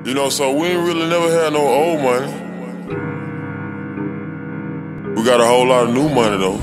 You know, so we ain't really never had no old money. We got a whole lot of new money though.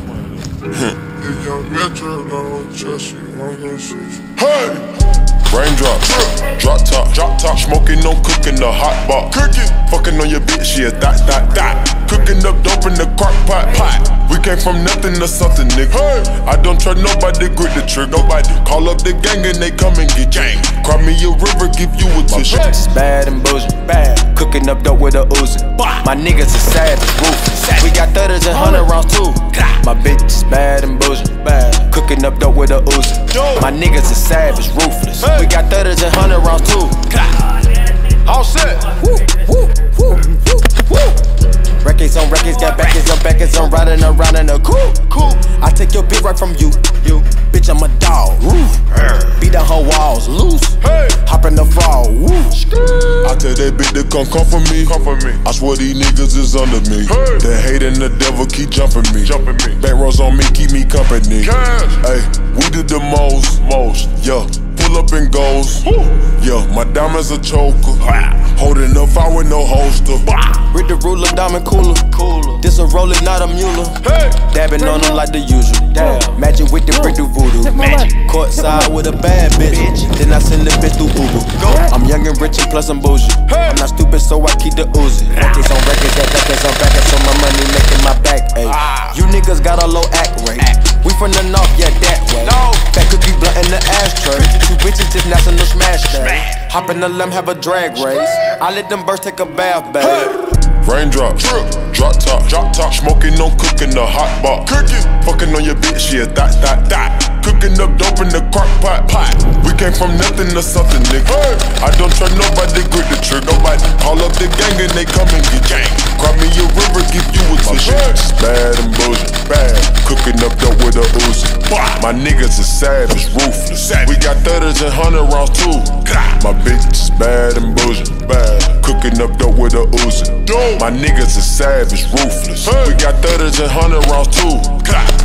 If young Metro don't trust you, I'm gonna shoot you. Hey! Raindrop, drop top, smoking, no cooking, the hot box. Cooking, fucking on your bitch, yeah, that. Cooking up dope in the crock pot. We came from nothing to something, nigga. Hey. I don't trust nobody, grip the trigger. Nobody call up the gang and they come and get gang. Cry me a river, give you a tissue. My bitch is bad and bullshit, bad. Cooking up dope with a Uzi. My niggas is savage, ruthless. We got 30s and 100 rounds too. My bitch is bad and bullshit, bad. Cooking up dope with a Uzi. My niggas is savage, ruthless. We got 30s and 100 rounds too. All set. Woo, woo, woo, woo, woo. Records on records, got backers on backers. I'm riding around in a coupe. I take your bitch right from you. Bitch, I'm a dog. Beat down her walls, loose. Hop in the fall. I tell that bitch to come for me. I swear these niggas is under me. The hate and the devil keep jumping me. Back rows on me, keep me company. Hey, we did the most. Yeah, pull up and goes. Yeah, my diamonds a choker. Holding up fire with no holster. With the ruler, diamond cooler. This a roller, not a mule. Dabbing on them like the usual. Matching with the brick do voodoo. Courtside with a bad bitch. Then I send the bitch through Uber. I'm young and rich and plus I'm bougie. I'm not stupid, so I keep the Uzi. Records on records, got records on backers, so my money making my back ache. You niggas got a low act rate. We from the north, yeah, that way. Fat cookie blunt in the ashtray. Two bitches just national smash day. Hop in the limb, have a drag race. I let them birds take a bath, babe. Raindrop, drop top, smoking, no cooking, the hot box. Fucking on your bitch, yeah, that. Cooking up dope in the crock pot. We came from nothing to something, nigga. I don't trust nobody, grip the trigger. Nobody call up the gang and they come and get gang. Cry me a river, give you a tissue. It's bad and bullshit, bad. Cooking up dope with a Uzi. My niggas is savage, ruthless. We got 30s and 100 rounds too. My bitch is bad and bullshit, bad. Cooking up dope with a Uzi. My niggas is savage, ruthless. We got 30s and 100 rounds too.